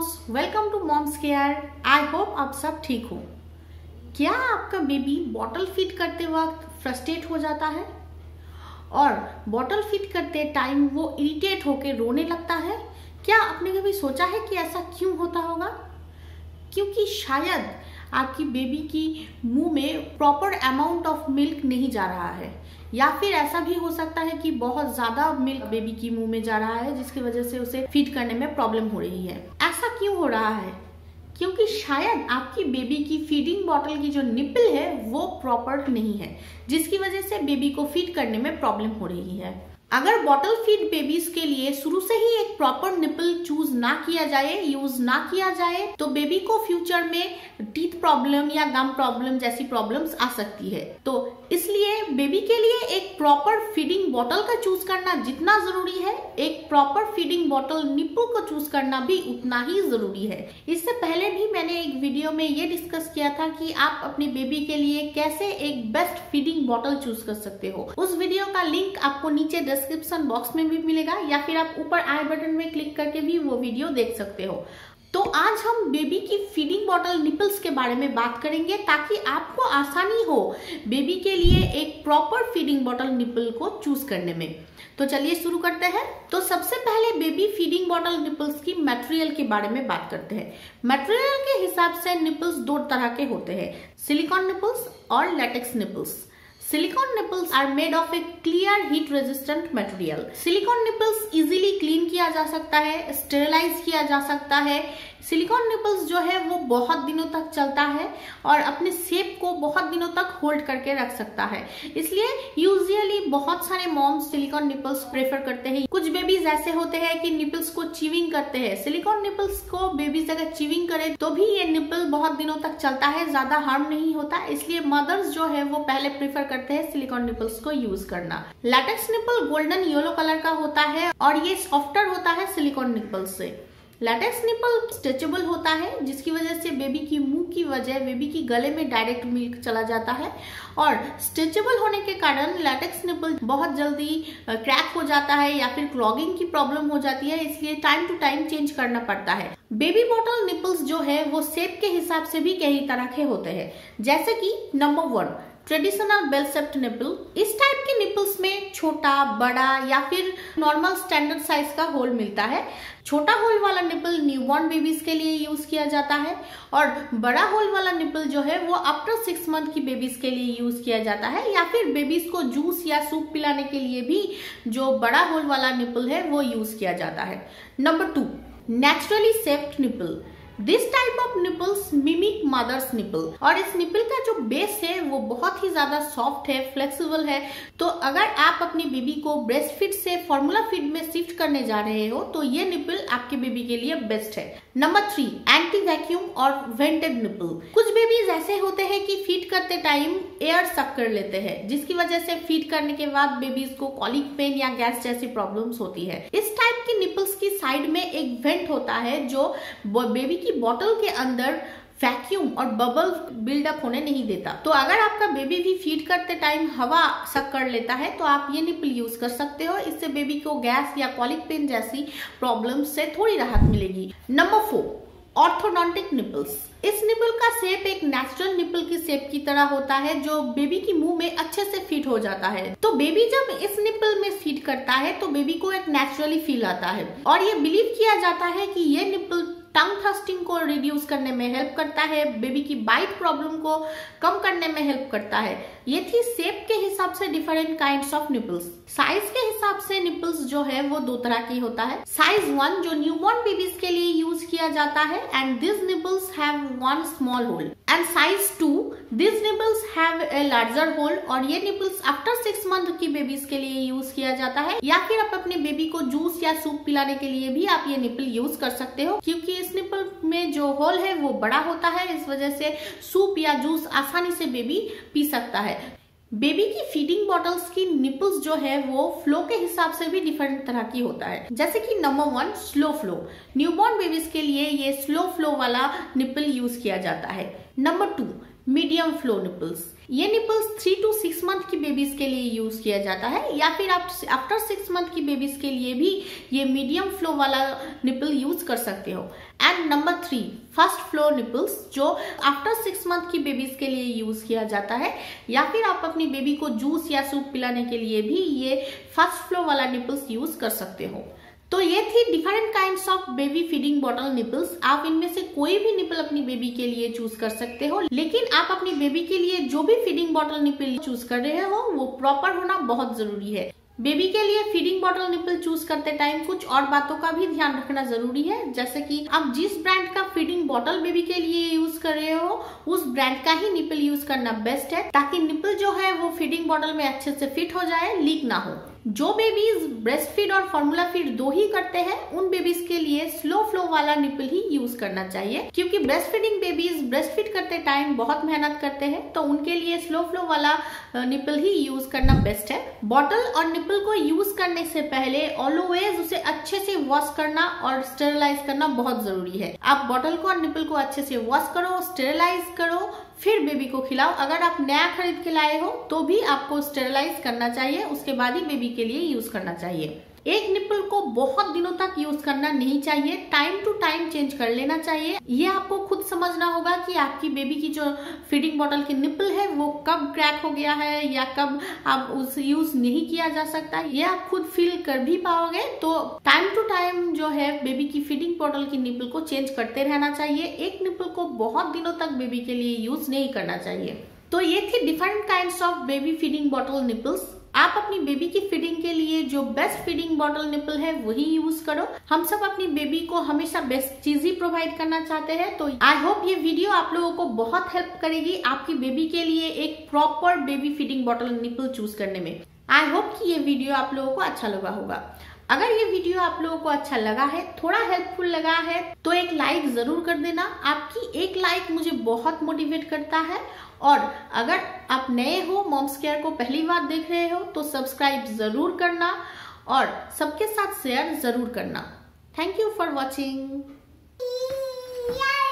Moms, welcome to moms care. I hope आप सब ठीक हो। क्या आपका बेबी बॉटल फीड करते वक्त फ्रस्ट्रेट हो जाता है और बॉटल फीड करते टाइम वो इरिटेट होकर रोने लगता है? क्या आपने कभी सोचा है कि ऐसा क्यों होता होगा? क्योंकि शायद आपकी बेबी की मुंह में प्रॉपर अमाउंट ऑफ मिल्क नहीं जा रहा है, या फिर ऐसा भी हो सकता है कि बहुत ज्यादा मिल्क बेबी की मुंह में जा रहा है जिसकी वजह से उसे फीड करने में प्रॉब्लम हो रही है। ऐसा क्यों हो रहा है? क्योंकि शायद आपकी बेबी की फीडिंग बॉटल की जो निपल है वो प्रॉपर नहीं है, जिसकी वजह से बेबी को फीड करने में प्रॉब्लम हो रही है। अगर बॉटल फीड बेबीज के लिए शुरू से ही एक प्रॉपर निपल चूज ना किया जाए, यूज ना किया जाए, तो बेबी को फ्यूचर में टीथ प्रॉब्लम या गम प्रॉब्लम जैसी प्रॉब्लम्स आ सकती है। तो इसलिए बेबी के लिए एक प्रॉपर फीडिंग बॉटल का चूज करना जितना जरूरी है, एक प्रॉपर फीडिंग बॉटल निपल को चूज करना भी उतना ही जरूरी है। इससे पहले भी मैंने एक वीडियो में ये डिस्कस किया था कि आप अपनी बेबी के लिए कैसे एक बेस्ट फीडिंग बॉटल चूज कर सकते हो। उस वीडियो का लिंक आपको नीचे डिस्क्रिप्शन बॉक्स में भी मिलेगा, या फिर आप ऊपर आई बटन में क्लिक करके भी वो वीडियो देख सकते हो। तो आज हम बेबी की फीडिंग बॉटल निपल्स के बारे में बात करेंगे ताकि आपको आसानी हो बेबी के लिए एक प्रॉपर फीडिंग बॉटल निपल को चूज करने में। तो चलिए शुरू करते हैं। तो सबसे पहले बेबी फीडिंग बॉटल निपल्स की मटेरियल के बारे में बात करते हैं। मटेरियल के हिसाब से निपल्स दो तरह के होते हैं, सिलिकॉन निपल्स और latex nipples. Silicone nipples are made of a clear heat resistant material. Silicone nipples easily clean किया जा सकता है, स्टेरिलाइज किया जा सकता है। सिलिकॉन निपल्स जो है वो बहुत दिनों तक चलता है और अपने शेप को बहुत दिनों तक होल्ड करके रख सकता है। इसलिए यूजुअली बहुत सारे मॉम्स सिलिकॉन निपल्स प्रेफर करते हैं। कुछ बेबीज ऐसे होते हैं कि निपल्स को चीविंग करते हैं। सिलिकॉन निपल्स को बेबीज अगर चीविंग करे तो भी ये निपल बहुत दिनों तक चलता है, ज्यादा हार्म नहीं होता। इसलिए मदर्स जो है वो पहले प्रेफर करते हैं सिलिकॉन निपल्स को यूज करना। Latex nipple golden yellow colour का होता है और ये सॉफ्टर होता है सिलिकॉन निपल्स से। लैटेक्स निपल स्ट्रेचेबल होता है, जिसकी वजह से बेबी की मुंह की वजह बेबी की गले में डायरेक्ट मिल्क चला जाता है, और स्ट्रेचेबल होने के कारण लैटेक्स निपल बहुत जल्दी क्रैक हो जाता है या फिर क्लॉगिंग की प्रॉब्लम हो जाती है। इसलिए टाइम टू टाइम चेंज करना पड़ता है। बेबी बॉटल निपल्स जो है वो शेप के हिसाब से भी कई तरह के होते हैं, जैसे कि number 1 traditional bell shaped nipple. इस टाइप के निपल्स में छोटा, बड़ा या फिर नॉर्मल स्टैंडर्ड साइज का होल मिलता है। छोटा होल वाला निपल न्यूबॉर्न बेबीज के लिए यूज किया जाता है, और बड़ा होल वाला निपल जो है वो आफ्टर 6 मंथ की बेबीज के लिए यूज किया जाता है, या फिर बेबीज को जूस या सूप पिलाने के लिए भी जो बड़ा होल वाला निपल है वो यूज किया जाता है। Number 2 naturally shaped nipple. This type of nipples mimic mother's nipple, और इस निपल का जो बेस है वो बहुत ही ज्यादा सॉफ्ट है, फ्लेक्सिबल है। तो अगर आप अपनी बेबी को ब्रेस्ट फीड से फॉर्मूला फीड में शिफ्ट करने जा रहे हो तो ये निपल आपके बेबी के लिए बेस्ट है। नंबर 3 एंटी वैक्यूम और वेंटेड निपल। कुछ बेबीज ऐसे होते हैं कि फीड करते टाइम एयर सक कर लेते हैं, जिसकी वजह से फीड करने के बाद बेबीज को कॉलिक पेन या गैस जैसी प्रॉब्लम्स होती है। इस टाइप की निपल्स की साइड में एक वेंट होता है जो बेबी की बॉटल के अंदर वैक्यूम और बबल बिल्डअप होने नहीं देता। तो अगर आपका बेबी भी फीड करते टाइम हवा सक कर लेता है तो आप ये निपल यूज कर सकते हो। इससे बेबी को गैस या कॉलिक पेन जैसी प्रॉब्लम से थोड़ी राहत मिलेगी। Number 4 orthodontic nipples. इस निपल का शेप एक नेचुरल निपल की शेप की तरह होता है जो बेबी की मुंह में अच्छे से फिट हो जाता है। तो बेबी जब इस निपल में फीड करता है तो बेबी को एक नेचुरली फील आता है, और ये बिलीव किया जाता है कि ये निपल टंग थ्रस्टिंग को रिड्यूस करने में हेल्प करता है, बेबी की बाइट प्रॉब्लम को कम करने में हेल्प करता है। ये थी शेप के हिसाब से different kinds of nipples. Size के हिसाब से निपल्स जो है वो दो तरह की होता है। साइज 1 जो न्यूबॉर्न बेबीज के लिए यूज किया जाता है, and this nipples have 1 small hole, and size 2 this nipples have a larger hole, और ये निपल्स आफ्टर 6 मंथ की बेबीज के लिए यूज किया जाता है, या फिर आप अपने बेबी को जूस या सूप पिलाने के लिए भी आप ये निपल यूज कर सकते हो। क्योंकि इस निपल में जो होल है वो बड़ा होता है, इस वजह से सूप या जूस आसानी से बेबी पी सकता है। बेबी की फीडिंग बॉटल्स की निपल्स जो है वो फ्लो के हिसाब से भी डिफरेंट तरह की होता है, जैसे कि number 1 slow flow. Newborn babies के लिए ये स्लो फ्लो वाला निपल यूज किया जाता है। Number 2 medium flow nipples. ये निपल्स 3 to 6 मंथ की बेबीज के लिए यूज किया जाता है, या फिर आप आफ्टर 6 मंथ की बेबीज के लिए भी ये मीडियम फ्लो वाला निपल यूज कर सकते हो। And number 3, fast flow nipples, जो आफ्टर 6 मंथ की बेबीज के लिए यूज किया जाता है, या फिर आप अपनी बेबी को जूस या सूप पिलाने के लिए भी ये फर्स्ट फ्लो वाला निपल्स यूज कर सकते हो। तो ये थी different kinds of baby feeding bottle nipples. आप इनमें से कोई भी निपल अपनी बेबी के लिए चूज कर सकते हो, लेकिन आप अपनी बेबी के लिए जो भी फीडिंग बॉटल निपल चूज कर रहे हो वो प्रॉपर होना बहुत जरूरी है। बेबी के लिए फीडिंग बॉटल निपल चूज करते टाइम कुछ और बातों का भी ध्यान रखना जरूरी है, जैसे कि आप जिस ब्रांड का फीडिंग बॉटल बेबी के लिए यूज कर रहे हो उस ब्रांड का ही निपल यूज करना बेस्ट है, ताकि निपल जो है वो फीडिंग बॉटल में अच्छे से फिट हो जाए, लीक ना हो। जो बेबीज ब्रेस्ट फीड और फॉर्मूला फीड दो ही करते हैं उन बेबीज के लिए स्लो फ्लो वाला निपल ही यूज करना चाहिए, क्योंकि breast feeding babies breast feed करते टाइम बहुत मेहनत करते हैं, तो उनके लिए स्लो फ्लो वाला निपल ही यूज करना बेस्ट है। बॉटल और निपल को यूज करने से पहले ऑलवेज उसे अच्छे से वॉश करना और स्टेरिलाइज करना बहुत जरूरी है। आप बॉटल को और निपल को अच्छे से वॉश करो, स्टेरिलाइज करो, फिर बेबी को खिलाओ। अगर आप नया खरीद के लाए हो तो भी आपको स्टेरिलाइज करना चाहिए, उसके बाद ही बेबी के लिए यूज करना चाहिए। एक निपल को बहुत दिनों तक यूज करना नहीं चाहिए, टाइम टू टाइम चेंज कर लेना चाहिए। ये आपको खुद समझना होगा कि आपकी बेबी की जो फीडिंग बॉटल की निपल है वो कब क्रैक हो गया है या कब आप उसे यूज नहीं किया जा सकता, ये आप खुद फील कर भी पाओगे। तो टाइम टू टाइम जो है बेबी की फीडिंग बॉटल की निपल को चेंज करते रहना चाहिए। एक निपल को बहुत दिनों तक बेबी के लिए यूज नहीं करना चाहिए। तो ये थी different kinds of baby feeding bottle nipples. आप अपनी बेबी की फीडिंग के लिए जो बेस्ट फीडिंग बॉटल निपल है वही यूज करो। हम सब अपनी बेबी को हमेशा बेस्ट चीज ही प्रोवाइड करना चाहते हैं। तो आई होप ये वीडियो आप लोगों को बहुत हेल्प करेगी आपकी बेबी के लिए एक proper baby feeding bottle nipple choose करने में। आई होप कि ये वीडियो आप लोगों को अच्छा लगा होगा। अगर ये वीडियो आप लोगों को अच्छा लगा है, थोड़ा हेल्पफुल लगा है, तो एक लाइक जरूर कर देना। आपकी एक लाइक मुझे बहुत मोटिवेट करता है। और अगर आप नए हो, मॉम्स केयर को पहली बार देख रहे हो, तो सब्सक्राइब जरूर करना और सबके साथ शेयर जरूर करना। Thank you for watching.